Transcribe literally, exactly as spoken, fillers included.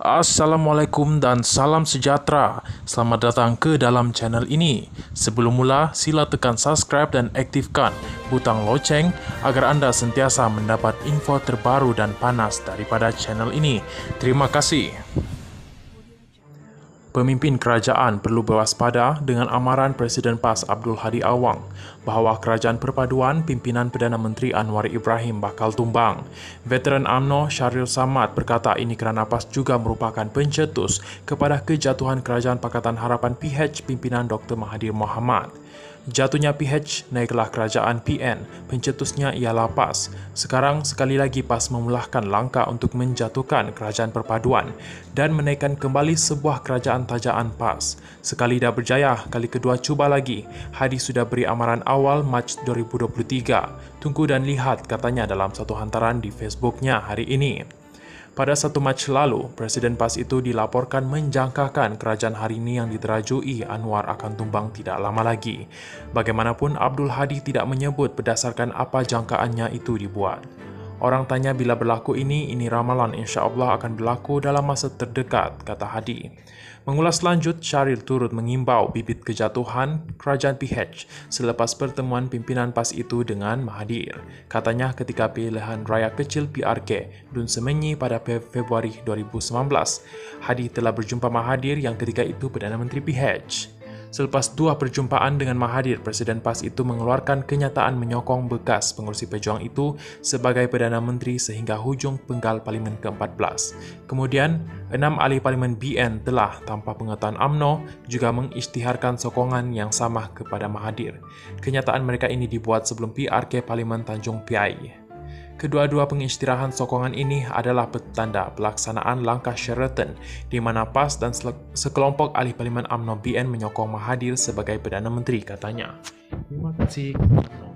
Assalamualaikum dan salam sejahtera. Selamat datang ke dalam channel ini. Sebelum mula, sila tekan subscribe dan aktifkan butang loceng agar anda sentiasa mendapat info terbaru dan panas daripada channel ini. Terima kasih. Pemimpin kerajaan perlu berwaspada dengan amaran Presiden PAS Abdul Hadi Awang bahawa kerajaan perpaduan pimpinan Perdana Menteri Anwar Ibrahim bakal tumbang. Veteran U M N O Syahril Samad berkata ini kerana PAS juga merupakan pencetus kepada kejatuhan Kerajaan Pakatan Harapan P H pimpinan Doktor Mahathir Mohamad. Jatuhnya P H, naiklah kerajaan P N, pencetusnya ialah PAS. Sekarang sekali lagi PAS memulahkan langkah untuk menjatuhkan kerajaan perpaduan dan menaikkan kembali sebuah kerajaan tajaan PAS. Sekali dah berjaya, kali kedua cuba lagi. Hadi sudah beri amaran awal Mac dua ribu dua puluh tiga. Tunggu dan lihat, katanya dalam satu hantaran di Facebooknya hari ini. Pada satu Mac lalu, Presiden PAS itu dilaporkan menjangkakan kerajaan hari ini yang diterajui Anwar akan tumbang tidak lama lagi. Bagaimanapun, Abdul Hadi tidak menyebut berdasarkan apa jangkaannya itu dibuat. Orang tanya bila berlaku ini, ini ramalan insya-Allah akan berlaku dalam masa terdekat, kata Hadi. Mengulas lanjut, Syahril turut mengimbau bibit kejatuhan kerajaan P H selepas pertemuan pimpinan PAS itu dengan Mahathir. Katanya ketika pilihan raya kecil P R K Dun Semenyi pada Februari dua ribu sembilan belas, Hadi telah berjumpa Mahathir yang ketika itu Perdana Menteri P H. Selepas dua perjumpaan dengan Mahathir, Presiden PAS itu mengeluarkan kenyataan menyokong bekas pengurusi pejuang itu sebagai Perdana Menteri sehingga hujung penggal Parlimen ke empat belas. Kemudian, enam ahli Parlimen B N telah, tanpa pengetahuan U M N O, juga mengisytiharkan sokongan yang sama kepada Mahathir. Kenyataan mereka ini dibuat sebelum P R K Parlimen Tanjung Piai. Kedua-dua pengisytiharan sokongan ini adalah petanda pelaksanaan langkah Sheraton di mana PAS dan sekelompok ahli Parlimen U M N O B N menyokong Mahathir sebagai Perdana Menteri, katanya. Terima kasih.